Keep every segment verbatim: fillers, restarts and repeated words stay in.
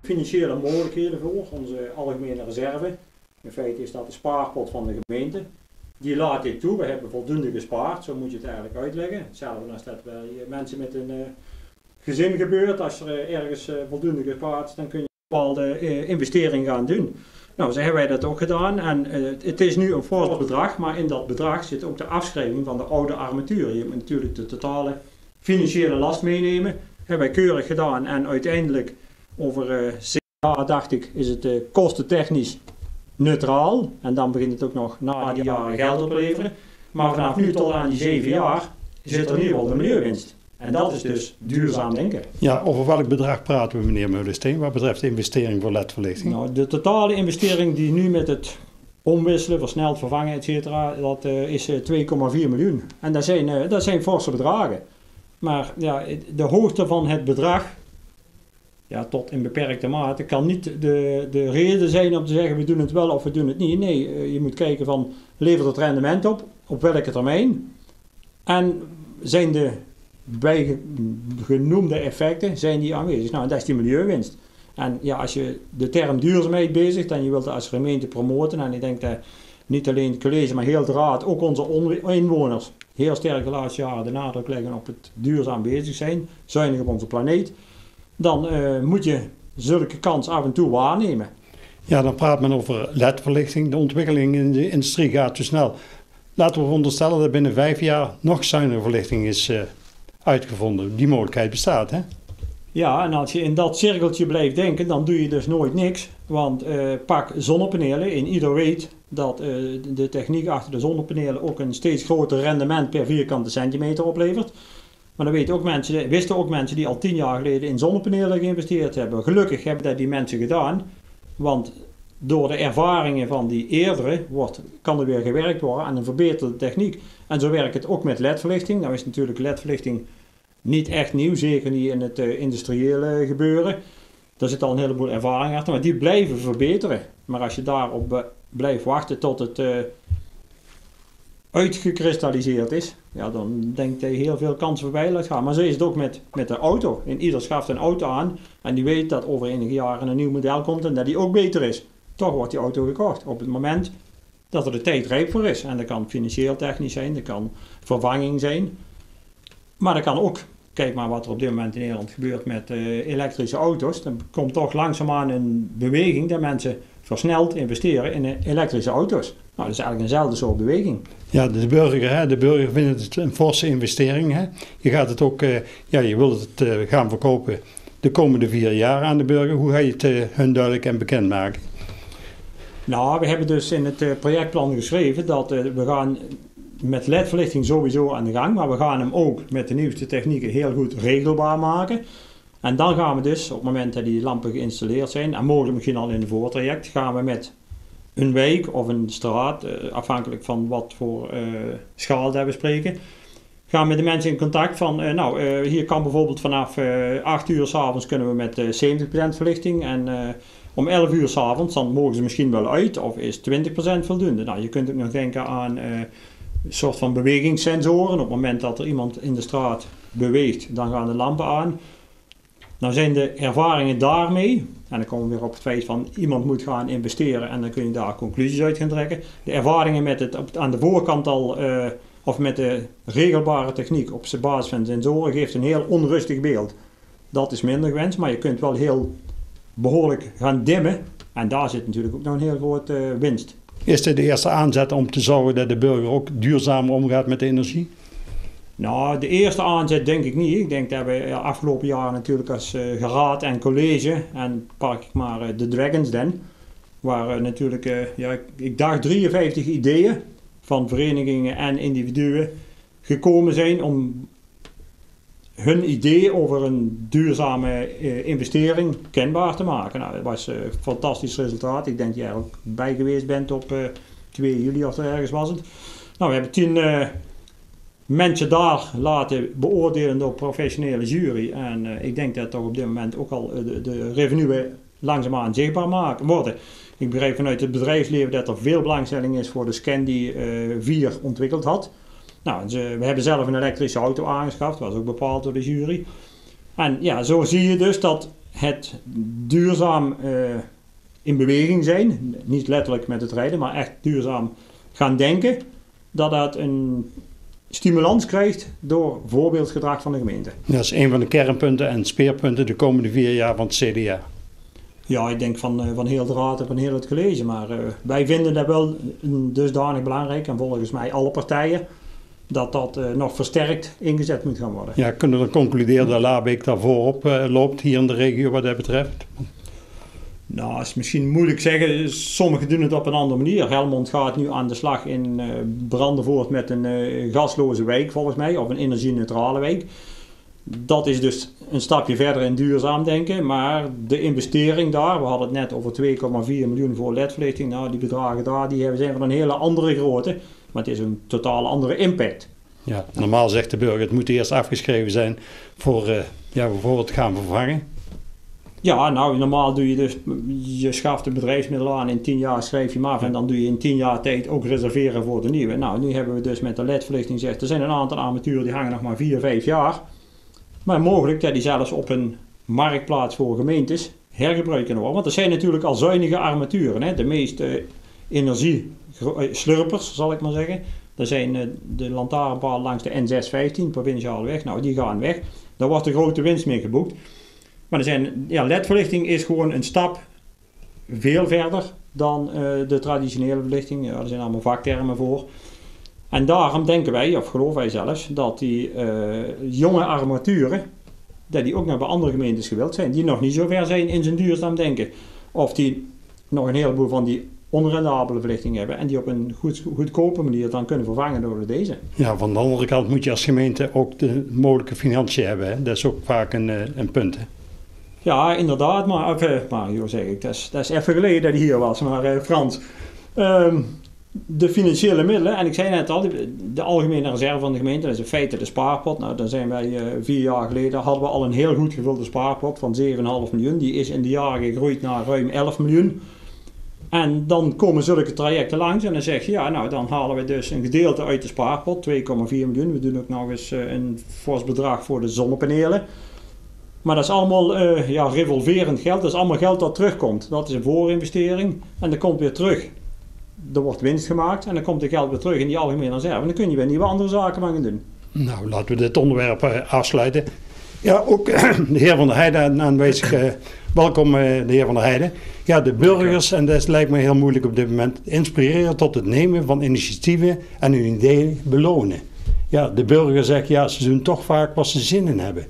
financiële mogelijkheden voor, onze algemene reserve. In feite is dat de spaarpot van de gemeente. Die laat dit toe, we hebben voldoende gespaard, zo moet je het eigenlijk uitleggen. Hetzelfde als dat bij mensen met een uh, gezin gebeurt, als er uh, ergens uh, voldoende gespaard is, dan kun je een bepaalde uh, investering gaan doen. Nou, zo hebben wij dat ook gedaan en uh, het is nu een fors bedrag, maar in dat bedrag zit ook de afschrijving van de oude armatuur. Je moet natuurlijk de totale financiële last meenemen. Hebben wij keurig gedaan en uiteindelijk over uh, zes jaar, dacht ik, is het uh, kostentechnisch neutraal. En dan begint het ook nog na die jaren geld opleveren. Maar vanaf nu tot aan die zeven jaar zit er in ieder geval de milieuwinst. En dat is dus duurzaam denken. Ja, over welk bedrag praten we, meneer Meulensteen, wat betreft de investering voor L E D-verlichting? Nou, de totale investering die nu met het omwisselen, versneld vervangen, et cetera, dat uh, is uh, twee komma vier miljoen. En dat zijn, uh, dat zijn forse bedragen. Maar ja, de hoogte van het bedrag, ja, tot in beperkte mate, kan niet de, de reden zijn om te zeggen we doen het wel of we doen het niet. Nee, uh, je moet kijken van levert het rendement op, op welke termijn. En zijn de bijgenoemde effecten, zijn die aanwezig. Nou, en dat is die milieuwinst. En ja, als je de term duurzaamheid bezigt en je wilt als gemeente promoten, en ik denk dat niet alleen het college, maar heel de raad, ook onze inwoners, heel sterk de laatste jaren de nadruk leggen op het duurzaam bezig zijn, zuinig op onze planeet, dan uh, moet je zulke kans af en toe waarnemen. Ja, dan praat men over L E D-verlichting. De ontwikkeling in de industrie gaat te snel. Laten we veronderstellen dat binnen vijf jaar nog zuinige verlichting is uh, uitgevonden. Die mogelijkheid bestaat, hè? Ja, en als je in dat cirkeltje blijft denken, dan doe je dus nooit niks. Want uh, pak zonnepanelen. En ieder weet dat uh, de techniek achter de zonnepanelen ook een steeds groter rendement per vierkante centimeter oplevert. Maar dan weten ook mensen, wisten ook mensen die al tien jaar geleden in zonnepanelen geïnvesteerd hebben. Gelukkig hebben dat die mensen gedaan. Want door de ervaringen van die eerdere wordt, kan er weer gewerkt worden aan een verbeterde techniek. En zo werkt het ook met L E D-verlichting. Nou is natuurlijk L E D-verlichting niet echt nieuw, zeker niet in het uh, industriële gebeuren. Daar zit al een heleboel ervaring achter, maar die blijven verbeteren. Maar als je daarop uh, blijft wachten tot het uh, uitgekristalliseerd is, ja, dan denk je heel veel kansen voorbij laat gaan. Maar zo is het ook met, met de auto. En ieder schaft een auto aan en die weet dat over enige jaren een nieuw model komt en dat die ook beter is. Toch wordt die auto gekocht op het moment dat er de tijd rijp voor is. En dat kan financieel technisch zijn, dat kan vervanging zijn. Maar dat kan ook, kijk maar wat er op dit moment in Nederland gebeurt met uh, elektrische auto's. Dan komt toch langzaamaan een beweging dat mensen versneld investeren in uh, elektrische auto's. Nou, dat is eigenlijk eenzelfde soort beweging. Ja, de burger, hè, de burger vindt het een forse investering. Hè. Je gaat het ook, uh, ja, je wilt het uh, gaan verkopen de komende vier jaar aan de burger. Hoe ga je het uh, hun duidelijk en bekend maken? Nou, we hebben dus in het uh, projectplan geschreven dat uh, we gaan met L E D-verlichting sowieso aan de gang, maar we gaan hem ook met de nieuwste technieken heel goed regelbaar maken. En dan gaan we dus, op het moment dat die lampen geïnstalleerd zijn, en mogelijk misschien al in een voortraject, gaan we met een wijk of een straat, uh, afhankelijk van wat voor uh, schaal dat we spreken, gaan we met de mensen in contact van, uh, nou, uh, hier kan bijvoorbeeld vanaf uh, acht uur 's avonds kunnen we met uh, zeventig procent verlichting en uh, om elf uur 's avonds, dan mogen ze misschien wel uit, of is twintig procent voldoende. Nou, je kunt ook nog denken aan uh, een soort van bewegingssensoren. Op het moment dat er iemand in de straat beweegt, dan gaan de lampen aan. Nou zijn de ervaringen daarmee, en dan komen we weer op het feit van iemand moet gaan investeren en dan kun je daar conclusies uit gaan trekken. De ervaringen met het op, aan de voorkant al, uh, of met de regelbare techniek op basis van sensoren, geeft een heel onrustig beeld. Dat is minder gewenst, maar je kunt wel heel behoorlijk gaan dimmen en daar zit natuurlijk ook nog een heel groot uh, winst. Is dit de eerste aanzet om te zorgen dat de burger ook duurzamer omgaat met de energie? Nou, de eerste aanzet denk ik niet. Ik denk dat we de afgelopen jaren natuurlijk als uh, geraad en college, en pak ik maar uh, de Dragons Den, waar uh, natuurlijk, uh, ja, ik, ik dacht drieënvijftig ideeën van verenigingen en individuen gekomen zijn om hun idee over een duurzame uh, investering kenbaar te maken. Nou, dat was uh, een fantastisch resultaat. Ik denk dat jij er ook bij geweest bent op uh, twee juli of er ergens was het. Nou, we hebben tien uh, mensen daar laten beoordelen door professionele jury. En uh, ik denk dat toch op dit moment ook al uh, de, de revenue langzaamaan zichtbaar maken, worden. Ik begrijp vanuit het bedrijfsleven dat er veel belangstelling is voor de scan die uh, Vier ontwikkeld had. Nou, ze, we hebben zelf een elektrische auto aangeschaft, dat was ook bepaald door de jury. En ja, zo zie je dus dat het duurzaam uh, in beweging zijn, niet letterlijk met het rijden, maar echt duurzaam gaan denken, dat dat een stimulans krijgt door voorbeeldgedrag van de gemeente. Dat is een van de kernpunten en speerpunten de komende vier jaar van het C D A. Ja, ik denk van, van heel de raad en van heel het college, maar uh, wij vinden dat wel dusdanig belangrijk en volgens mij alle partijen dat dat uh, nog versterkt ingezet moet gaan worden. Ja, kunnen we dan concluderen dat Laarbeek daar voorop uh, loopt hier in de regio wat dat betreft? Nou, dat is misschien moeilijk zeggen. Sommigen doen het op een andere manier. Helmond gaat nu aan de slag in uh, Brandenvoort met een uh, gasloze wijk volgens mij, of een energie-neutrale wijk. Dat is dus een stapje verder in duurzaam denken, maar de investering daar, we hadden het net over twee komma vier miljoen voor L E D-verlichting, nou die bedragen daar die zijn van een hele andere grootte, maar het is een totaal andere impact. Ja, normaal zegt de burger, het moet eerst afgeschreven zijn voor uh, ja, bijvoorbeeld gaan vervangen. Ja, nou normaal doe je dus, je schaft een bedrijfsmiddel aan, in tien jaar schrijf je hem af en dan doe je in tien jaar tijd ook reserveren voor de nieuwe. Nou, nu hebben we dus met de L E D-verlichting gezegd, er zijn een aantal armaturen die hangen nog maar vier, vijf jaar. Maar mogelijk dat die zelfs op een marktplaats voor gemeentes hergebruikt kunnen worden. Want er zijn natuurlijk al zuinige armaturen. Hè? De meeste energieslurpers, zal ik maar zeggen. Dat zijn uh, de lantaarnpalen langs de N zes vijftien, provinciale weg. Nou, die gaan weg. Daar wordt de grote winst mee geboekt. Maar er zijn, ja, L E D-verlichting is gewoon een stap veel verder dan uh, de traditionele verlichting. Ja, er zijn allemaal vaktermen voor. En daarom denken wij, of geloven wij zelfs, dat die uh, jonge armaturen, dat die ook nog bij andere gemeentes gewild zijn, die nog niet zo ver zijn in zijn duurzaam denken. Of die nog een heleboel van die onrendabele verlichting hebben en die op een goed, goedkope manier dan kunnen vervangen door deze. Ja, van de andere kant moet je als gemeente ook de mogelijke financiën hebben. Hè? Dat is ook vaak een, een punt. Hè? Ja, inderdaad, maar, uh, maar joh, zeg ik, dat is, dat is even geleden dat hij hier was, maar uh, Frans... Um, De financiële middelen, en ik zei net al, de, de algemene reserve van de gemeente, dat is in feite de spaarpot. Nou, dan zijn wij uh, vier jaar geleden, hadden we al een heel goed gevulde spaarpot van zeven komma vijf miljoen. Die is in de jaren gegroeid naar ruim elf miljoen. En dan komen zulke trajecten langs en dan zeg je, ja, nou dan halen we dus een gedeelte uit de spaarpot, twee komma vier miljoen. We doen ook nog eens uh, een fors bedrag voor de zonnepanelen. Maar dat is allemaal uh, ja, revolverend geld, dat is allemaal geld dat terugkomt. Dat is een voorinvestering en dat komt weer terug. Er wordt winst gemaakt en dan komt het geld weer terug in die algemene reserve. En dan kun je weer nieuwe andere zaken gaan doen. Nou, laten we dit onderwerp uh, afsluiten. Ja, ook de heer Van der Heijden aanwezig. Uh, welkom, uh, de heer Van der Heijden. Ja, de burgers, en dat lijkt me heel moeilijk op dit moment, inspireren tot het nemen van initiatieven en hun ideeën belonen. Ja, de burger zegt, ja, ze doen toch vaak wat ze zin in hebben.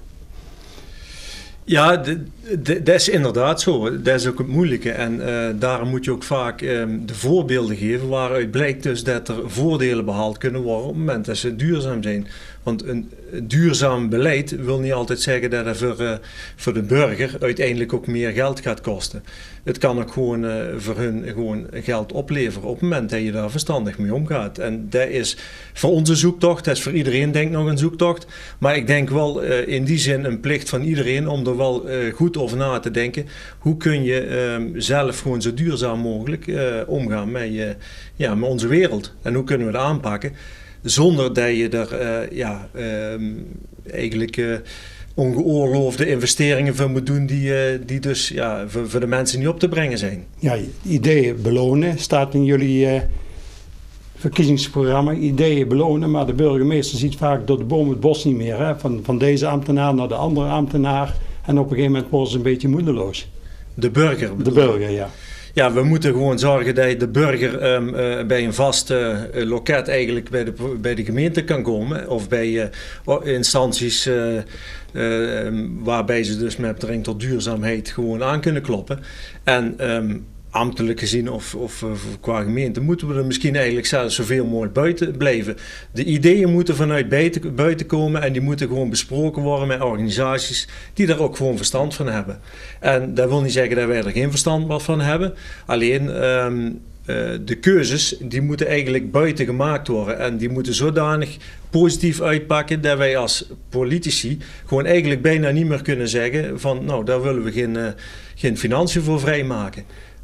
Ja, de, de, dat is inderdaad zo. Dat is ook het moeilijke. En uh, daarom moet je ook vaak um, de voorbeelden geven waaruit blijkt dus dat er voordelen behaald kunnen worden op het moment dat ze duurzaam zijn. Want een duurzaam beleid wil niet altijd zeggen dat het voor, uh, voor de burger uiteindelijk ook meer geld gaat kosten. Het kan ook gewoon uh, voor hun gewoon geld opleveren op het moment dat je daar verstandig mee omgaat. En dat is voor onze zoektocht, dat is voor iedereen denk ik nog een zoektocht. Maar ik denk wel uh, in die zin een plicht van iedereen om er wel uh, goed over na te denken. Hoe kun je uh, zelf gewoon zo duurzaam mogelijk uh, omgaan met, uh, ja, met onze wereld. En hoe kunnen we dat aanpakken? Zonder dat je er uh, ja, uh, eigenlijk uh, ongeoorloofde investeringen voor moet doen die, uh, die dus ja, voor, voor de mensen niet op te brengen zijn. Ja, ideeën belonen staat in jullie uh, verkiezingsprogramma. Ideeën belonen, maar de burgemeester ziet vaak door de boom het bos niet meer. Hè? Van, van deze ambtenaar naar de andere ambtenaar. En op een gegeven moment worden ze een beetje moedeloos. De burger De burger, ja. Ja, we moeten gewoon zorgen dat de burger um, uh, bij een vast uh, loket eigenlijk bij de, bij de gemeente kan komen. Of bij uh, instanties uh, uh, um, waarbij ze dus met betrekking tot duurzaamheid gewoon aan kunnen kloppen. En um, ambtelijk gezien of, of uh, qua gemeente moeten we er misschien eigenlijk zelfs zoveel mogelijk buiten blijven. De ideeën moeten vanuit buiten, buiten komen en die moeten gewoon besproken worden met organisaties die daar ook gewoon verstand van hebben. En dat wil niet zeggen dat wij er geen verstand van hebben. Alleen um, uh, de keuzes die moeten eigenlijk buiten gemaakt worden en die moeten zodanig positief uitpakken dat wij als politici gewoon eigenlijk bijna niet meer kunnen zeggen van nou daar willen we geen, uh, geen financiën voor vrijmaken.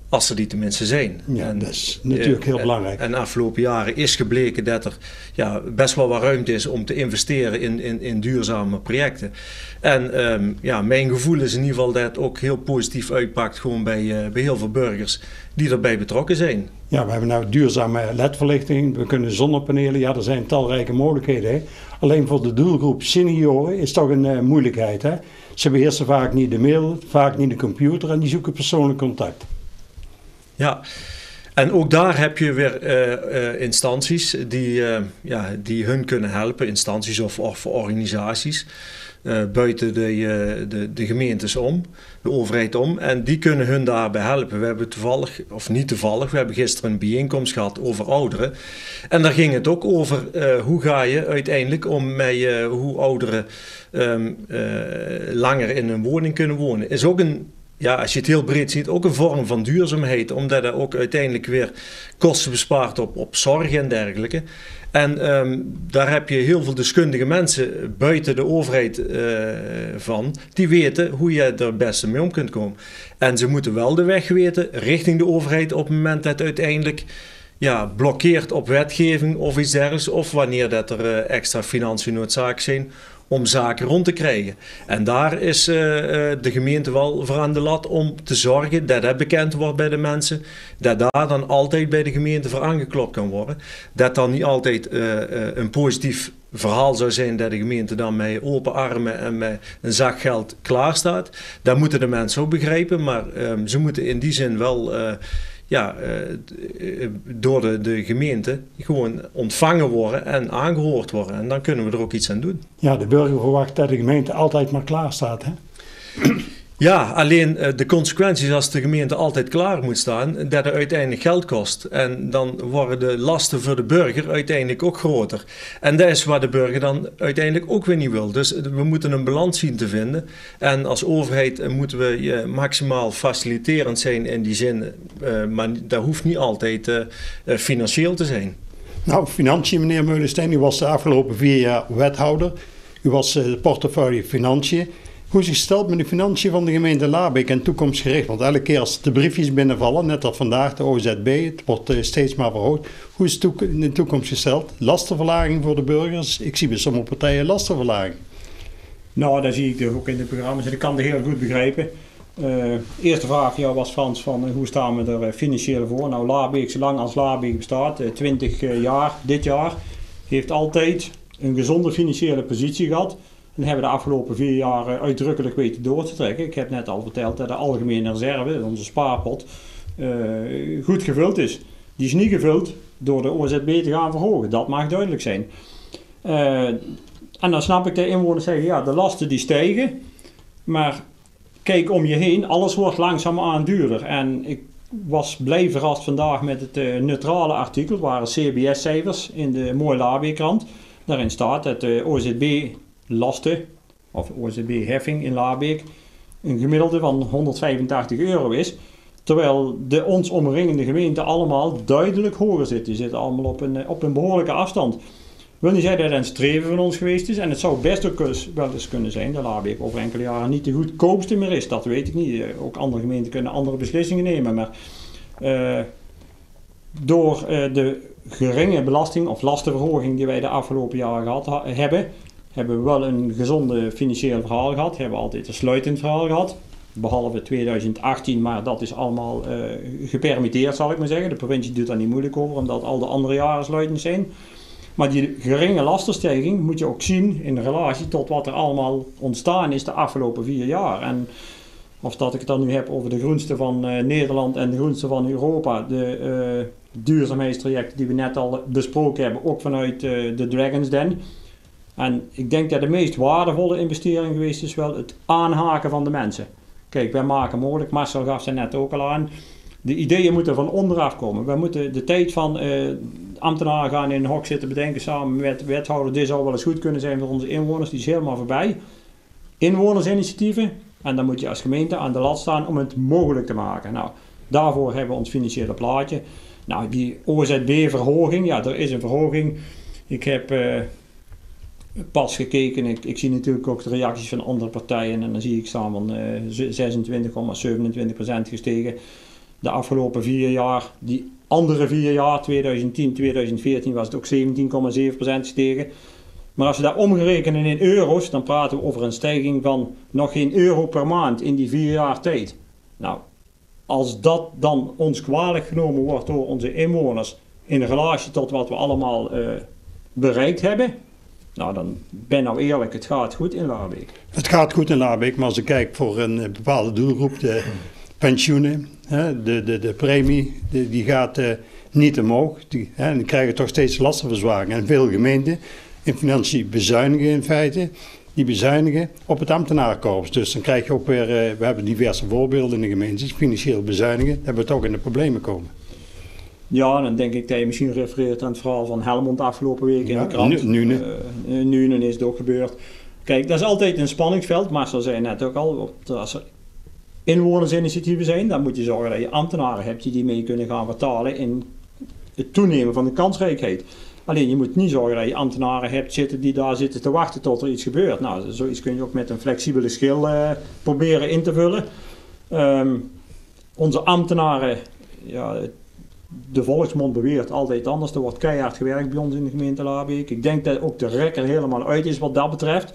als er die tenminste zijn. Ja, en, dat is natuurlijk heel en, belangrijk. En de afgelopen jaren is gebleken dat er ja, best wel wat ruimte is om te investeren in, in, in duurzame projecten. En um, ja, mijn gevoel is in ieder geval dat het ook heel positief uitpakt gewoon bij, uh, bij heel veel burgers die erbij betrokken zijn. Ja, we hebben nou duurzame L E D-verlichting, we kunnen zonnepanelen, ja, er zijn talrijke mogelijkheden. Hè. Alleen voor de doelgroep senioren is toch een uh, moeilijkheid. Hè. Ze beheersen vaak niet de mail, vaak niet de computer en die zoeken persoonlijk contact. Ja, en ook daar heb je weer uh, uh, instanties die, uh, ja, die hun kunnen helpen, instanties of, of organisaties. Uh, buiten de, uh, de, de gemeentes om, de overheid om. En die kunnen hun daarbij helpen. We hebben toevallig, of niet toevallig, we hebben gisteren een bijeenkomst gehad over ouderen. En daar ging het ook over uh, hoe ga je uiteindelijk om met uh, hoe ouderen um, uh, langer in een woning kunnen wonen. Is ook een, ja, als je het heel breed ziet, ook een vorm van duurzaamheid. Omdat er ook uiteindelijk weer kosten bespaart op, op zorg en dergelijke. En um, daar heb je heel veel deskundige mensen buiten de overheid uh, van, die weten hoe je er het beste mee om kunt komen. En ze moeten wel de weg weten richting de overheid op het moment dat het uiteindelijk ja, blokkeert op wetgeving of iets dergelijks. Of wanneer dat er uh, extra financiën noodzakelijk zijn om zaken rond te krijgen. En daar is uh, uh, de gemeente wel voor aan de lat om te zorgen dat dat bekend wordt bij de mensen. Dat daar dan altijd bij de gemeente voor aangeklopt kan worden. Dat dan niet altijd uh, uh, een positief verhaal zou zijn dat de gemeente dan met open armen en met een zak geld klaar staat. Dat moeten de mensen ook begrijpen, maar um, ze moeten in die zin wel Uh, ja, uh, door de, de gemeente gewoon ontvangen worden en aangehoord worden. En dan kunnen we er ook iets aan doen. Ja, de burger verwacht dat de gemeente altijd maar klaar staat, hè? Ja, alleen uh, de consequenties als de gemeente altijd klaar moet staan, dat het uiteindelijk geld kost. En dan worden de lasten voor de burger uiteindelijk ook groter. En dat is wat de burger dan uiteindelijk ook weer niet wil. Dus we moeten een balans zien te vinden. En als overheid uh, moeten we uh, maximaal faciliterend zijn in die zin. Uh, maar dat hoeft niet altijd uh, uh, financieel te zijn. Nou, financiën, meneer Meulensteen, u was de afgelopen vier jaar wethouder. U was uh, de portefeuille financiën. Hoe is het gesteld met de financiën van de gemeente Laarbeek en toekomstgericht? Want elke keer als de briefjes binnenvallen, net als vandaag de O Z B, het wordt uh, steeds maar verhoogd. Hoe is het in de toekomst gesteld? Lastenverlaging voor de burgers? Ik zie bij sommige partijen lastenverlaging. Nou, dat zie ik dus ook in de programma's en ik kan het heel goed begrijpen. Uh, eerste vraag ja, was Frans van uh, hoe staan we er uh, financieel voor? Nou, Laarbeek, zolang als Laarbeek bestaat, uh, twintig uh, jaar, dit jaar, heeft altijd een gezonde financiële positie gehad. En hebben de afgelopen vier jaar uh, uitdrukkelijk weten door te trekken. Ik heb net al verteld dat de algemene reserve, onze spaarpot, uh, goed gevuld is. Die is niet gevuld door de O Z B te gaan verhogen. Dat mag duidelijk zijn. Uh, en dan snap ik de inwoners zeggen, ja, de lasten die stijgen. Maar kijk om je heen, alles wordt langzaamaan duurder. En ik was blij verrast vandaag met het uh, neutrale artikel. Het waren C B S-cijfers in de Mooie Laarbeekkrant. Daarin staat dat de O Z B-lasten, of O Z B-heffing in Laarbeek, een gemiddelde van honderdvijfentachtig euro is. Terwijl de ons omringende gemeenten allemaal duidelijk hoger zitten. Die zitten allemaal op een, op een behoorlijke afstand. Wil niet zeggen dat het een streven van ons geweest is. En het zou best ook wel eens kunnen zijn dat Laarbeek over enkele jaren niet de goedkoopste meer is. Dat weet ik niet. Ook andere gemeenten kunnen andere beslissingen nemen. Maar uh, door uh, de geringe belasting of lastenverhoging die wij de afgelopen jaren gehad ha- hebben, hebben we wel een gezonde financieel verhaal gehad. Hebben we altijd een sluitend verhaal gehad. Behalve tweeduizend achttien, maar dat is allemaal uh, gepermitteerd, zal ik maar zeggen. De provincie doet daar niet moeilijk over, omdat al de andere jaren sluitend zijn. Maar die geringe lastenstijging moet je ook zien in relatie tot wat er allemaal ontstaan is de afgelopen vier jaar. En of dat ik het dan nu heb over de groenste van uh, Nederland en de groenste van Europa, de uh, duurzaamheidstrajecten die we net al besproken hebben, ook vanuit uh, de Dragons Den. En ik denk dat de meest waardevolle investering geweest is wel het aanhaken van de mensen. Kijk, wij maken mogelijk, Marcel gaf ze net ook al aan, de ideeën moeten van onderaf komen. Wij moeten de tijd van uh, ambtenaren gaan in een hok zitten bedenken samen met wethouder, dit zou wel eens goed kunnen zijn voor onze inwoners, die is helemaal voorbij. Inwonersinitiatieven, en dan moet je als gemeente aan de lat staan om het mogelijk te maken. Nou, daarvoor hebben we ons financiële plaatje. Nou, die O Z B-verhoging, ja, er is een verhoging. Ik heb uh, pas gekeken, ik, ik zie natuurlijk ook de reacties van andere partijen en dan zie ik staan van uh, zesentwintig komma zevenentwintig procent gestegen. de afgelopen vier jaar, die andere vier jaar, twintig tien, twintig veertien, was het ook zeventien komma zeven procent gestegen. Maar als we dat omgerekenen in euro's, dan praten we over een stijging van nog geen euro per maand in die vier jaar tijd. Nou, als dat dan ons kwalijk genomen wordt door onze inwoners in relatie tot wat we allemaal uh, bereikt hebben, nou dan ben nou eerlijk, het gaat goed in Laarbeek. Het gaat goed in Laarbeek, maar als ik kijk voor een bepaalde doelgroep, de pensioenen, hè, de, de, de premie, de, die gaat uh, niet omhoog. Die, hè, die krijgen toch steeds lastenverzwaring. En veel gemeenten in financiën bezuinigen in feite, die bezuinigen op het ambtenarenkorps. Dus dan krijg je ook weer, uh, we hebben diverse voorbeelden in de gemeentes, financieel bezuinigen, dan hebben we toch in de problemen komen. Ja, dan denk ik dat je misschien refereert aan het verhaal van Helmond afgelopen week in ja, de krant. Nu, nu, uh, nu is het ook gebeurd. Kijk, dat is altijd een spanningsveld, maar zoals zei net ook al, als er inwonersinitiatieven zijn, dan moet je zorgen dat je ambtenaren hebt die die mee kunnen gaan vertalen in het toenemen van de kansrijkheid. Alleen je moet niet zorgen dat je ambtenaren hebt zitten die daar zitten te wachten tot er iets gebeurt. Nou, zoiets kun je ook met een flexibele schil uh, proberen in te vullen. Um, onze ambtenaren, ja, de volksmond beweert altijd anders. Er wordt keihard gewerkt bij ons in de gemeente Laarbeek. Ik denk dat ook de rekker helemaal uit is wat dat betreft.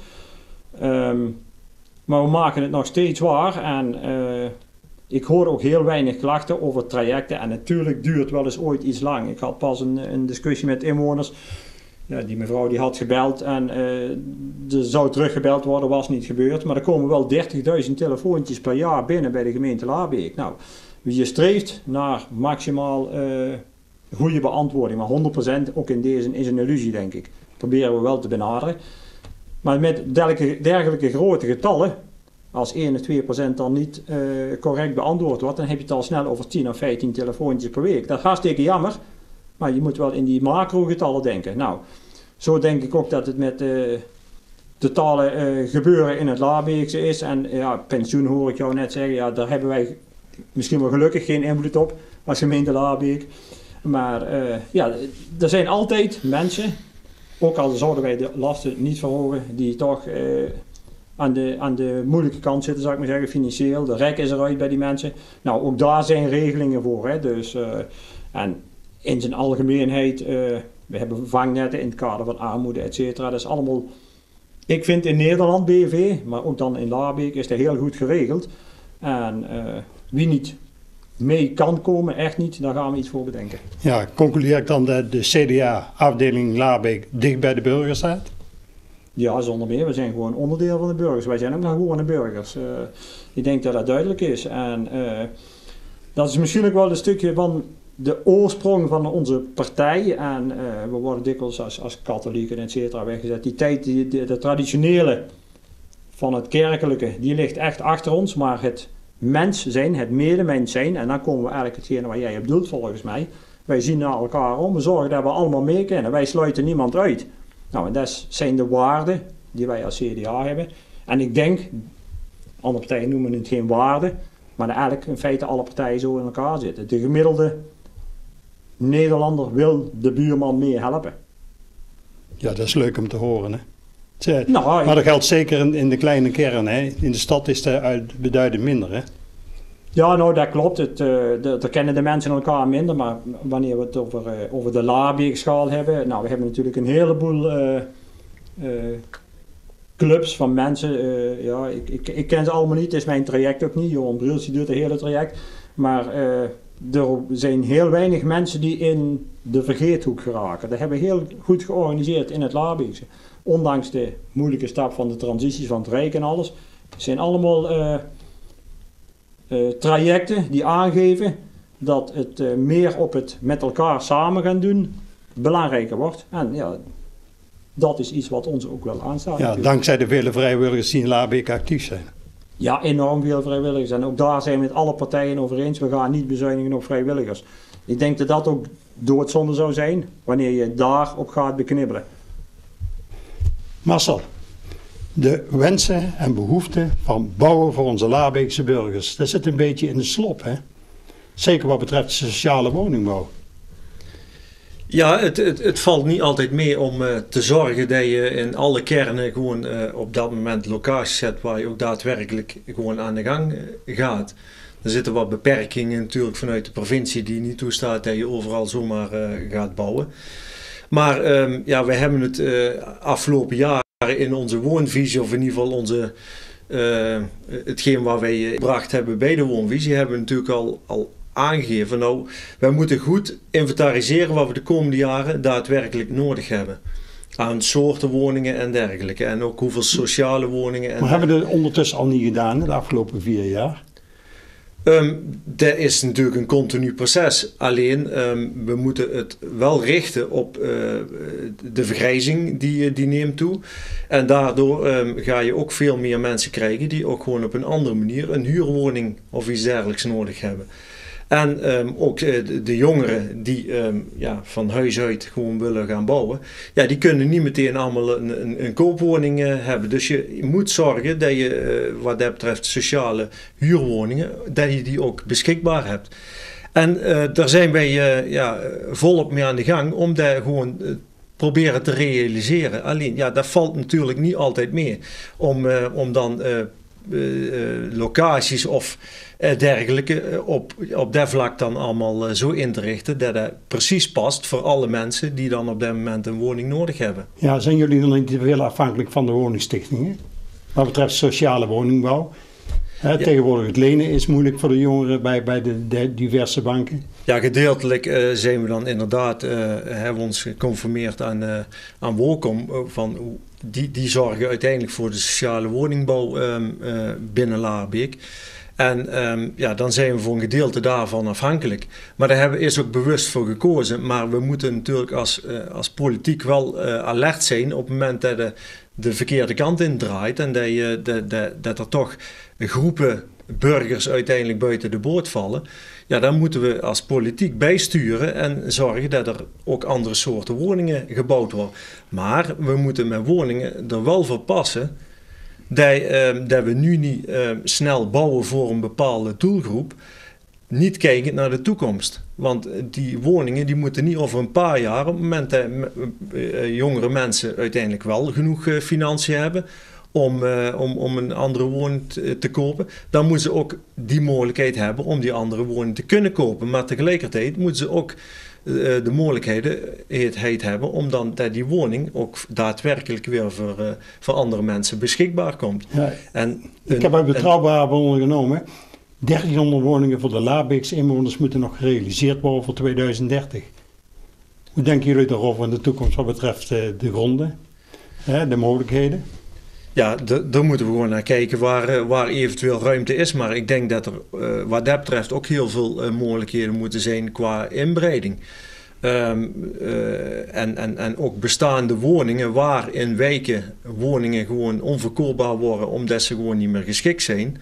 Um, maar we maken het nog steeds waar. En uh, ik hoor ook heel weinig klachten over trajecten. En natuurlijk duurt wel eens ooit iets lang. Ik had pas een, een discussie met inwoners. Ja, die mevrouw die had gebeld en uh, er zou teruggebeld worden, was niet gebeurd. Maar er komen wel dertigduizend telefoontjes per jaar binnen bij de gemeente Laarbeek. Nou, je streeft naar maximaal uh, goede beantwoording. Maar honderd procent ook in deze is een illusie, denk ik. Proberen we wel te benaderen. Maar met dergelijke, dergelijke grote getallen, als één of twee procent dan niet uh, correct beantwoord wordt, dan heb je het al snel over tien of vijftien telefoontjes per week. Dat is hartstikke jammer, maar je moet wel in die macro-getallen denken. Nou, zo denk ik ook dat het met uh, totale uh, gebeuren in het Laarbeekse is. En ja, pensioen hoor ik jou net zeggen, ja, daar hebben wij misschien wel gelukkig geen invloed op als gemeente Laarbeek. Maar uh, ja, er zijn altijd mensen, ook al zouden wij de lasten niet verhogen, die toch uh, aan, de, aan de moeilijke kant zitten, zou ik maar zeggen, financieel. De rek is eruit bij die mensen. Nou, ook daar zijn regelingen voor. Hè. Dus, uh, en in zijn algemeenheid, uh, we hebben vangnetten in het kader van armoede, et cetera. Dat is allemaal, ik vind in Nederland B V, maar ook dan in Laarbeek is dat heel goed geregeld. En uh, wie niet mee kan komen, echt niet, daar gaan we iets voor bedenken. Ja, concludeer ik dan dat de C D A-afdeling Laarbeek dicht bij de burgers staat? Ja, zonder meer. We zijn gewoon onderdeel van de burgers. Wij zijn ook nog gewone burgers. Uh, ik denk dat dat duidelijk is. En uh, dat is misschien ook wel een stukje van de oorsprong van onze partij. En uh, we worden dikwijls als, als katholieken, et cetera, weggezet. Die tijd, die, de, de traditionele van het kerkelijke, die ligt echt achter ons. Maar het mens zijn, het medemens zijn, en dan komen we eigenlijk hetgene waar jij op doelt volgens mij. Wij zien naar elkaar om, we zorgen dat we allemaal mee kunnen. Wij sluiten niemand uit. Nou, en dat zijn de waarden die wij als C D A hebben. En ik denk, andere partijen noemen het geen waarden, maar dat eigenlijk in feite alle partijen zo in elkaar zitten. De gemiddelde Nederlander wil de buurman meer helpen. Ja, dat is leuk om te horen, hè? Tja, nou, maar dat geldt zeker in, in de kleine kern, hè? In de stad is dat uit beduidend minder, hè? Ja, nou dat klopt. Het, uh, de, daar kennen de mensen elkaar minder, maar wanneer we het over, uh, over de Laarbeekschaal hebben, nou we hebben natuurlijk een heleboel uh, uh, clubs van mensen. Uh, ja, ik, ik, ik ken ze allemaal niet, het is mijn traject ook niet. Johan Bruls die doet het hele traject. Maar uh, er zijn heel weinig mensen die in de vergeethoek geraken. Dat hebben we heel goed georganiseerd in het Laarbeekse. Ondanks de moeilijke stap van de transities van het Rijk en alles. Het zijn allemaal uh, uh, trajecten die aangeven dat het uh, meer op het met elkaar samen gaan doen belangrijker wordt. En ja, dat is iets wat ons ook wel aanstaat. Ja, natuurlijk. Dankzij de vele vrijwilligers die in Laarbeek actief zijn. Ja, enorm veel vrijwilligers. En ook daar zijn we met alle partijen over eens. We gaan niet bezuinigen op vrijwilligers. Ik denk dat dat ook doodzonde zou zijn wanneer je daarop gaat beknibbelen. Marcel, de wensen en behoeften van bouwen voor onze Laarbeekse burgers, dat zit een beetje in de slop, hè? Zeker wat betreft sociale woningbouw. Ja, het, het, het valt niet altijd mee om uh, te zorgen dat je in alle kernen gewoon uh, op dat moment locaties zet waar je ook daadwerkelijk gewoon aan de gang uh, gaat. Er zitten wat beperkingen natuurlijk vanuit de provincie die niet toestaat dat je overal zomaar uh, gaat bouwen. Maar um, ja, we hebben het uh, afgelopen jaren in onze woonvisie, of in ieder geval onze, uh, hetgeen waar wij gebracht hebben bij de woonvisie, hebben we natuurlijk al, al aangegeven. Nou, wij moeten goed inventariseren wat we de komende jaren daadwerkelijk nodig hebben. Aan soorten woningen en dergelijke. En ook hoeveel sociale woningen. En maar hebben we dat ondertussen al niet gedaan de afgelopen vier jaar? Um, dat is natuurlijk een continu proces. Alleen, um, we moeten het wel richten op uh, de vergrijzing die, die neemt toe. En daardoor um, ga je ook veel meer mensen krijgen die ook gewoon op een andere manier een huurwoning of iets dergelijks nodig hebben. En um, ook uh, de, de jongeren die um, ja, van huis uit gewoon willen gaan bouwen, ja, die kunnen niet meteen allemaal een, een, een koopwoning uh, hebben. Dus je, je moet zorgen dat je, uh, wat dat betreft sociale huurwoningen, dat je die ook beschikbaar hebt. En uh, daar zijn wij uh, ja, volop mee aan de gang om dat gewoon uh, proberen te realiseren. Alleen, ja, dat valt natuurlijk niet altijd mee om, uh, om dan uh, uh, locaties of Uh, dergelijke uh, op, op dat vlak dan allemaal uh, zo in te richten dat het precies past voor alle mensen die dan op dat moment een woning nodig hebben. Ja, zijn jullie dan niet te veel afhankelijk van de woningstichtingen? Wat betreft sociale woningbouw. Hè, ja. Tegenwoordig het lenen is moeilijk voor de jongeren bij, bij de, de diverse banken. Ja, gedeeltelijk uh, zijn we dan inderdaad, uh, hebben we ons geconformeerd aan, uh, aan WOCOM. Uh, van, die, die zorgen uiteindelijk voor de sociale woningbouw um, uh, binnen Laarbeek. En um, ja, dan zijn we voor een gedeelte daarvan afhankelijk. Maar daar hebben we is ook bewust voor gekozen. Maar we moeten natuurlijk als, uh, als politiek wel uh, alert zijn op het moment dat de, de verkeerde kant in draait. En dat, je, dat, dat, dat er toch groepen burgers uiteindelijk buiten de boot vallen. Ja, dan moeten we als politiek bijsturen en zorgen dat er ook andere soorten woningen gebouwd worden. Maar we moeten met woningen er wel voor passen Dat, uh, dat we nu niet uh, snel bouwen voor een bepaalde doelgroep, niet kijken naar de toekomst. Want die woningen die moeten niet over een paar jaar, op het moment dat uh, jongere mensen uiteindelijk wel genoeg uh, financiën hebben om, uh, om, om een andere woning te, te kopen, dan moeten ze ook die mogelijkheid hebben om die andere woning te kunnen kopen. Maar tegelijkertijd moeten ze ook de mogelijkheid hebben om dan dat die woning ook daadwerkelijk weer voor, uh, voor andere mensen beschikbaar komt. Ja, en ik een, heb uit betrouwbare bronnen genomen, dertienhonderd woningen voor de Laarbeekse inwoners moeten nog gerealiseerd worden voor tweeduizend dertig. Hoe denken jullie daarover in de toekomst wat betreft uh, de gronden, hè, de mogelijkheden? Ja, daar moeten we gewoon naar kijken waar, waar eventueel ruimte is. Maar ik denk dat er uh, wat dat betreft ook heel veel uh, mogelijkheden moeten zijn qua inbreiding. Um, uh, en, en, en ook bestaande woningen waar in wijken woningen gewoon onverkoopbaar worden omdat ze gewoon niet meer geschikt zijn.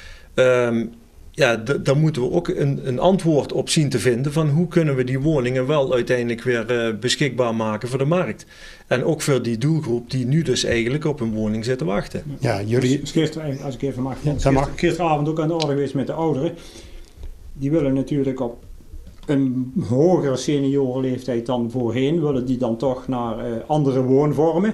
Um, ja, daar moeten we ook een, een antwoord op zien te vinden van hoe kunnen we die woningen wel uiteindelijk weer uh, beschikbaar maken voor de markt. En ook voor die doelgroep die nu dus eigenlijk op een woning zit te wachten. Ja, jullie... Dus gisteren, als ik even mag, ja, gister, mag. gisteravond ook aan de orde geweest met de ouderen. Die willen natuurlijk op een hogere seniorenleeftijd dan voorheen, willen die dan toch naar uh, andere woonvormen.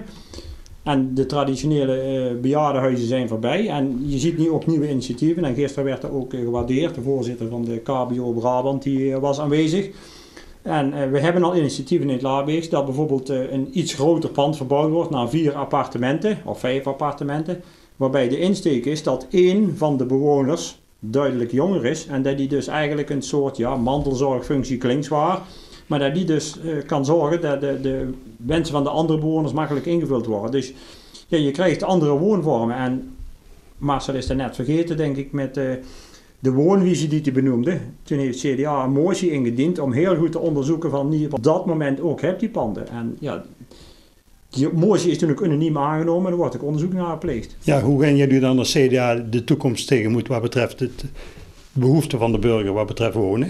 En de traditionele uh, bejaardenhuizen zijn voorbij. En je ziet nu ook nieuwe initiatieven. En gisteren werd er ook uh, gewaardeerd. De voorzitter van de K B O Brabant die, uh, was aanwezig. En uh, we hebben al initiatieven in het Laarbeeks dat bijvoorbeeld uh, een iets groter pand verbouwd wordt naar vier appartementen of vijf appartementen. Waarbij de insteek is dat één van de bewoners duidelijk jonger is. En dat die dus eigenlijk een soort ja, mantelzorgfunctie klinkt zwaar. Maar dat die dus uh, kan zorgen dat de, de wensen van de andere bewoners makkelijk ingevuld worden. Dus ja, je krijgt andere woonvormen. En Marcel is er net vergeten, denk ik, met uh, de woonvisie die hij benoemde. Toen heeft het C D A een motie ingediend om heel goed te onderzoeken van niet op dat moment ook hebt die panden. En ja, die motie is toen ook unaniem aangenomen en er wordt ook onderzoek naar gepleegd. Ja, hoe gaan jullie dan als C D A de toekomst tegemoet wat betreft het behoefte van de burger wat betreft wonen?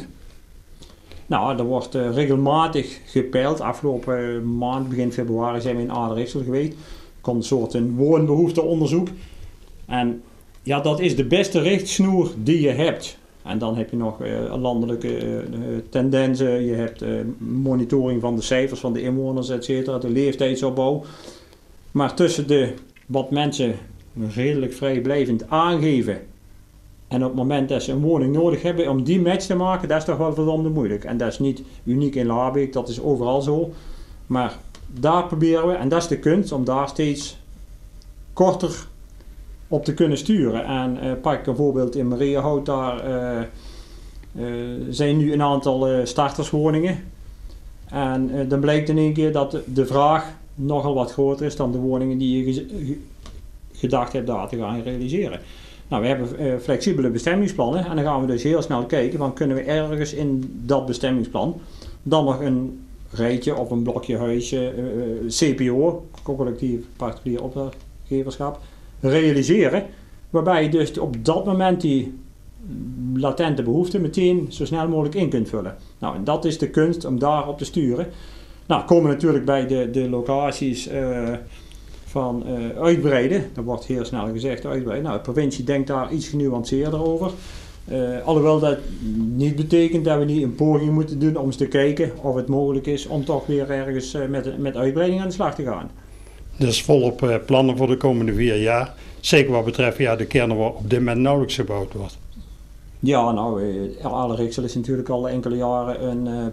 Nou, er wordt uh, regelmatig gepeild. Afgelopen maand, begin februari, zijn we in Aardrijksel geweest. Er komt een soort een woonbehoefteonderzoek. En ja, dat is de beste richtsnoer die je hebt. En dan heb je nog uh, landelijke uh, tendensen. Je hebt uh, monitoring van de cijfers van de inwoners, et cetera, de leeftijdsopbouw. Maar tussen de wat mensen redelijk vrijblijvend aangeven En op het moment dat ze een woning nodig hebben om die match te maken, dat is toch wel verdomd moeilijk. En dat is niet uniek in Laarbeek, dat is overal zo. Maar daar proberen we, en dat is de kunst, om daar steeds korter op te kunnen sturen. En uh, pak ik een voorbeeld in Mariahout, daar uh, uh, zijn nu een aantal uh, starterswoningen. En uh, dan blijkt in één keer dat de, de vraag nogal wat groter is dan de woningen die je ge- gedacht hebt daar te gaan realiseren. Nou, we hebben uh, flexibele bestemmingsplannen en dan gaan we dus heel snel kijken van kunnen we ergens in dat bestemmingsplan dan nog een rijtje of een blokje huisje, uh, C P O, collectief particulier opdrachtgeverschap, realiseren. Waarbij je dus op dat moment die latente behoefte meteen zo snel mogelijk in kunt vullen. Nou, en dat is de kunst om daarop te sturen. Nou, komen we natuurlijk bij de, de locaties uh, van uh, uitbreiden. Dat wordt heel snel gezegd, uitbreiden. Nou, de provincie denkt daar iets genuanceerder over. Uh, alhoewel dat niet betekent dat we niet een poging moeten doen om eens te kijken of het mogelijk is om toch weer ergens uh, met, met uitbreiding aan de slag te gaan. Dus volop uh, plannen voor de komende vier jaar. Zeker wat betreft ja, de kernen waar op dit moment nauwelijks gebouwd wordt. Ja, nou, uh, Aarle-Riksel is natuurlijk al enkele jaren een uh,